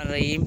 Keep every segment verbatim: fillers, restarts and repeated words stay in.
रहीम।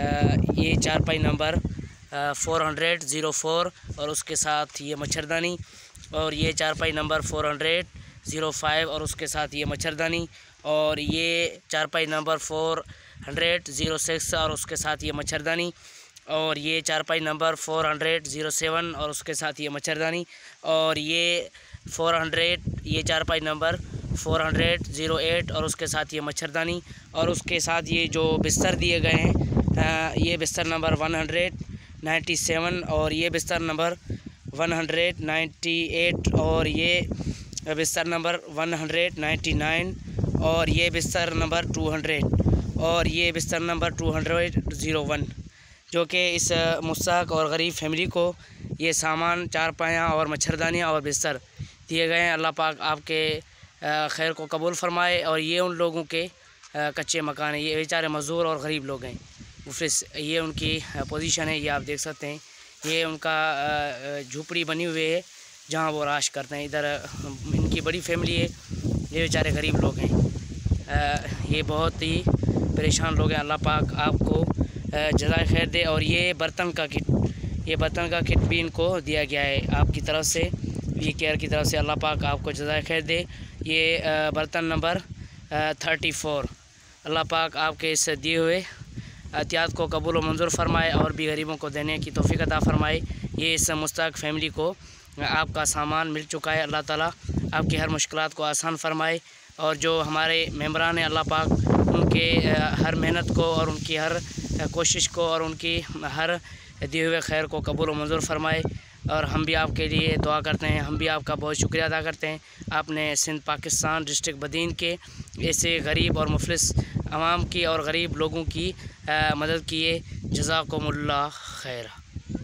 ये चारपाई number four hundred zero four और उसके साथ ये मच्छरदानी, और ये चारपाई number four hundred zero five और उसके साथ ये मच्छरदानी, और ये चारपाई number four hundred zero six और उसके साथ ये मच्छरदानी, और ये चारपाई number four hundred zero seven और उसके साथ ये मच्छरदानी, और ये फोर हंड्रेड ये चारपाई number four hundred zero eight और उसके साथ ये मच्छरदानी, और उसके साथ ये जो बिस्तर दिए गए हैं ये बिस्तर number one hundred ninety seven और ये बिस्तर number one hundred ninety eight और ये बिस्तर number one hundred ninety nine और ये बिस्तर नंबर टू हंड्रेड और ये बिस्तर number two hundred zero one, जो कि इस मुस्तहक और गरीब फैमिली को ये सामान चारपाइयाँ और मच्छरदानियाँ और बिस्तर दिए गए हैं। अल्लाह पाक आपके खैर को कबूल फरमाए। और ये उन लोगों के कच्चे मकान हैं, ये बेचारे मज़दूर और गरीब लोग हैं। मुफलिस ये उनकी पोजीशन है, ये आप देख सकते हैं। ये उनका झोपड़ी बनी हुई है जहाँ वो राश करते हैं। इधर इनकी बड़ी फैमिली है, ये बेचारे गरीब लोग हैं। ये बहुत ही परेशान लोग हैं। अल्लाह पाक आपको जज़ाए खैर दे। और ये बर्तन का किट ये बर्तन का किट भी इनको दिया गया है आपकी तरफ से, वी केयर की तरफ से। अल्लाह पाक आपको जज़ाए खैर दे। ये बर्तन नंबर थर्टी फोर, अल्लाह पाक आपके इस दिए हुए एहतियात को कबूल व मंजूर फरमाए और भी गरीबों को देने की तौफीक अता फरमाए। ये इस मुस्तहक फैमिली को आपका सामान मिल चुका है। अल्लाह ताला आपकी हर मुश्किलात को आसान फरमाए। और जो हमारे मेम्बरान हैं, अल्लाह पाक उनके हर मेहनत को और उनकी हर कोशिश को और उनकी हर दिए हुए खैर को कबूल व मंजूर फरमाए। और हम भी आपके लिए दुआ करते हैं, हम भी आपका बहुत शुक्रिया अदा करते हैं। आपने सिंध पाकिस्तान डिस्ट्रिक्ट बदीन के ऐसे गरीब और मुफलिस आवाम की और गरीब लोगों की मदद किए। जज़ाकुमुल्लाह खैर।